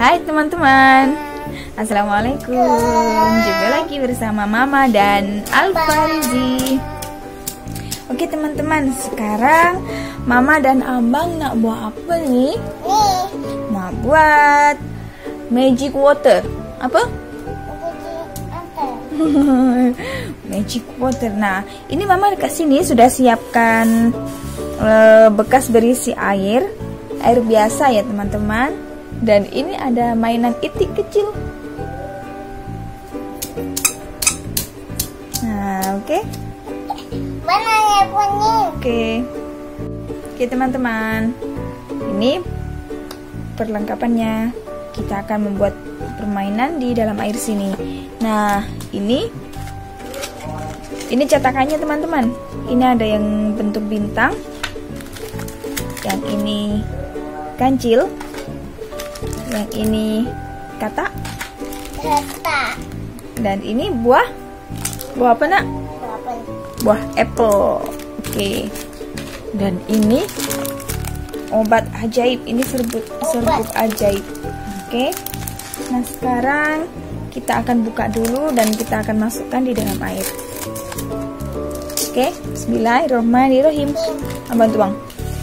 Hai teman-teman, Assalamualaikum. Jumpa lagi bersama Mama dan Alfarizi. Oke teman-teman, sekarang Mama dan Abang nak buat apa nih? Nak buat magic water. Apa? Magic water. Nah, ini Mama dekat sini sudah siapkan bekas berisi air biasa ya teman-teman. Dan ini ada mainan itik kecil. Nah, oke. Mana ya bunyi? Oke teman-teman, ini perlengkapannya. Kita akan membuat permainan di dalam air sini. Nah, ini cetakannya teman-teman. Ini ada yang bentuk bintang, yang ini kancil, yang ini katak, dan ini buah apa nak? Buah apple. Oke. Dan ini obat ajaib. Ini serbuk ajaib. Oke. Nah, sekarang kita akan buka dulu dan kita akan masukkan di dalam air. Oke, bismillahirrahmanirrahim. Bantu bang.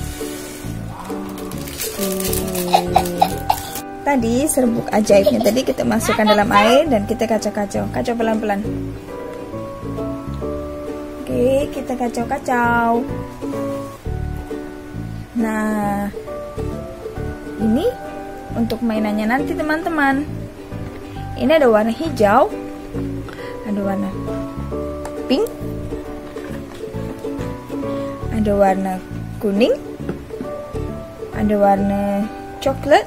Tadi serbuk ajaibnya tadi kita masukkan dalam air dan kita kacau pelan-pelan. Oke, kita kacau. Nah, ini untuk mainannya nanti teman-teman. Ini ada warna hijau, ada warna pink, ada warna kuning, ada warna coklat,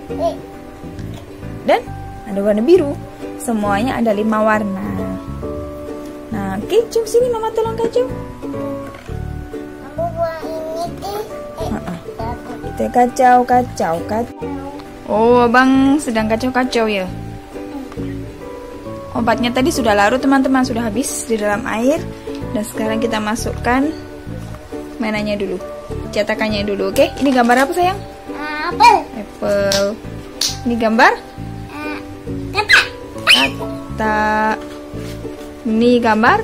dan ada warna biru. Semuanya ada 5 warna. Nah, oke, jom sini Mama tolong kacau. Aku buat ini Kita kacau. Oh, Abang sedang kacau ya. Obatnya tadi sudah larut teman-teman, sudah habis di dalam air. Dan sekarang kita masukkan mainannya dulu, cetakannya dulu. Oke, ini gambar apa sayang? Apple. Ini gambar katak. Ini gambar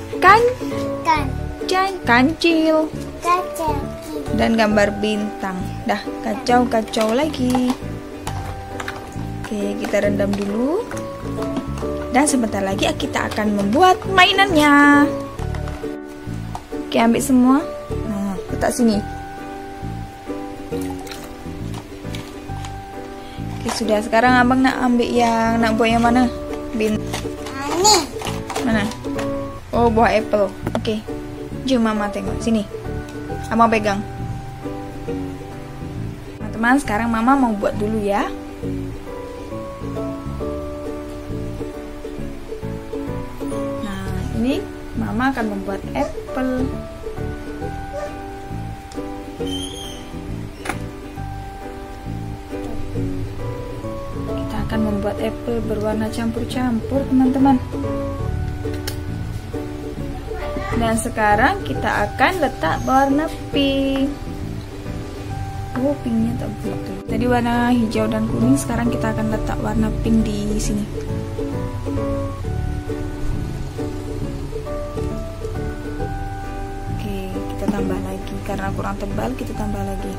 kancil. Dan gambar bintang. Dah, kacau lagi. Oke, kita rendam dulu. Dan sebentar lagi kita akan membuat mainannya. Oke, ambil semua. Nah, letak sini. Oke, sudah. Sekarang Abang nak buat yang mana? Mana? Oh, buah apple. Oke. Jom Mama tengok sini. Abang pegang. Teman-teman, sekarang Mama mau buat dulu ya. Nah, ini Mama akan membuat apple. Kita akan membuat apple berwarna campur-campur, teman-teman. Dan sekarang kita akan letak warna pink. Oh, pinknya tak betul. Tadi warna hijau dan kuning, sekarang kita akan letak warna pink di sini. Oke, kita tambah lagi. Karena kurang tebal, kita tambah lagi.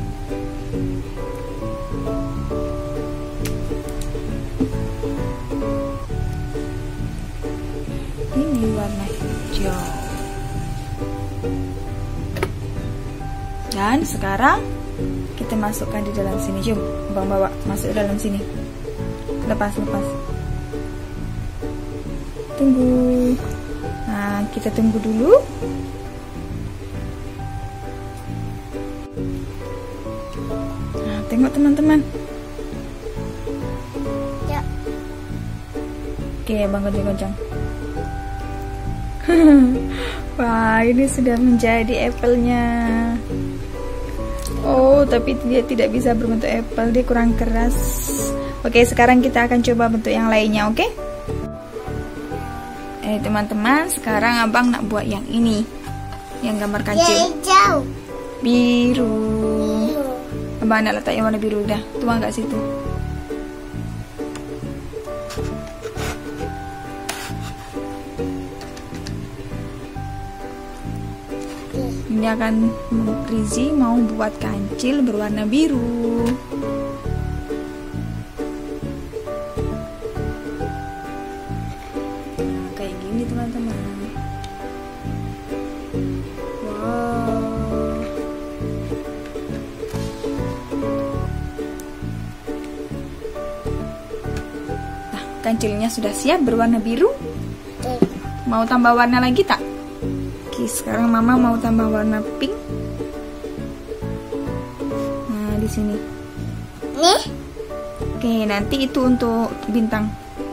Ini warna hijau. Dan sekarang kita masukkan di dalam sini. Jom, Bang bawa masuk dalam sini. Lepas. Tunggu. Nah, kita tunggu dulu. Nah, tengok teman-teman. Ya. Oke, Bang goncang. Wah, ini sudah menjadi apple-nya. Oh, tapi dia tidak bisa berbentuk apple, dia kurang keras. Oke, sekarang kita akan coba bentuk yang lainnya, oke? Teman-teman, sekarang Abang nak buat yang ini, yang gambar kancil. Hijau. Biru. Abang nak letak yang warna biru dah. Tuang kat situ. Ini akan Rizzy mau buat kancil berwarna biru. Nah, kayak gini teman-teman. Wow. Nah, kancilnya sudah siap berwarna biru. Mau tambah warna lagi tak? Oke, sekarang Mama mau tambah warna pink. Nah, di sini. Nih. Oke, nanti itu untuk bintang.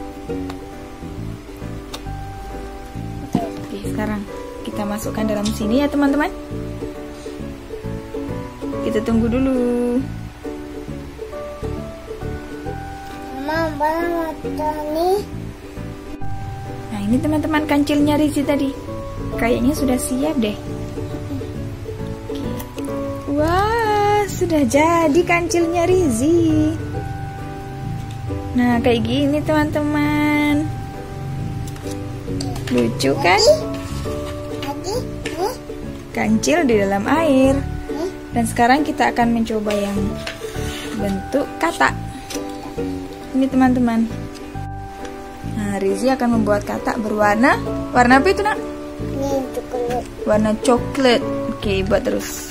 Oke, sekarang kita masukkan dalam sini ya teman-teman. Kita tunggu dulu. Mama, mata nih. Nah, ini teman-teman kancilnya Rizzy tadi. Kayaknya sudah siap deh. Oke. Wah, sudah jadi kancilnya Rizzy. Nah, kayak gini teman-teman. Lucu kan? Lagi, nih. Kancil di dalam air. Dan sekarang kita akan mencoba yang bentuk katak. Ini teman-teman. Nah, Rizzy akan membuat katak berwarna apa itu nak? Nih coklat. Warna coklat. Oke, buat terus.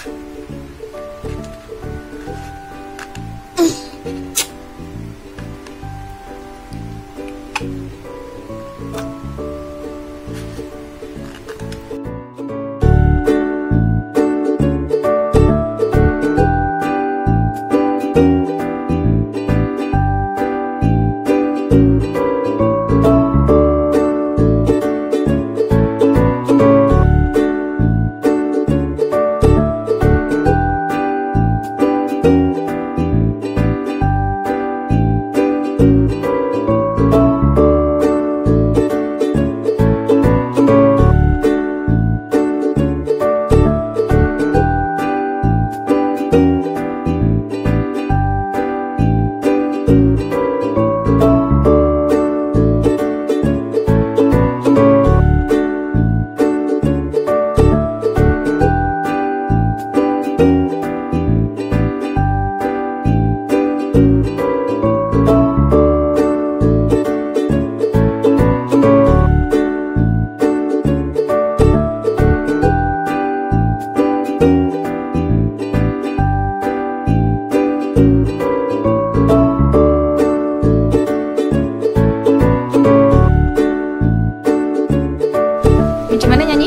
Gimana nyanyi?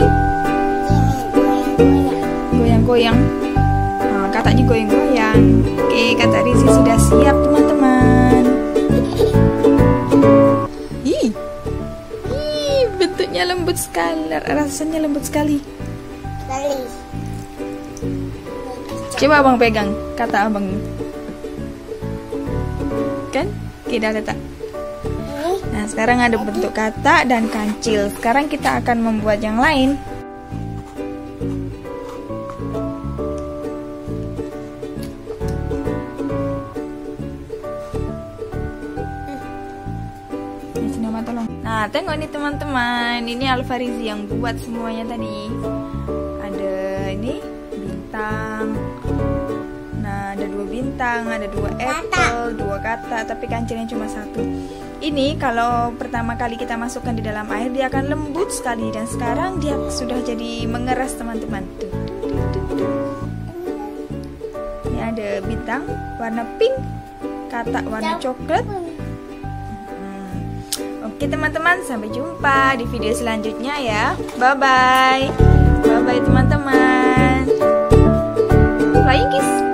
Goyang-goyang. Nah, kataknya goyang-goyang. Oke, kata Rizzy sudah siap teman-teman. Ih, bentuknya lembut sekali. Rasanya lembut sekali. Coba abang pegang kata abang. Kan? Kita letak. Nah, sekarang ada bentuk katak dan kancil. Sekarang kita akan membuat yang lain. Nah, tengok nih teman-teman. Ini Alfa Rizzy yang buat semuanya tadi. Ada ini bintang. Nah, ada 2 bintang, ada 2 apple, 2 katak, tapi kancilnya cuma 1. Ini kalau pertama kali kita masukkan di dalam air dia akan lembut sekali, dan sekarang dia sudah jadi mengeras teman-teman. Ini ada bintang warna pink, katak warna coklat. Oke teman-teman, sampai jumpa di video selanjutnya ya. Bye bye. Bye bye teman-teman. Flying kiss.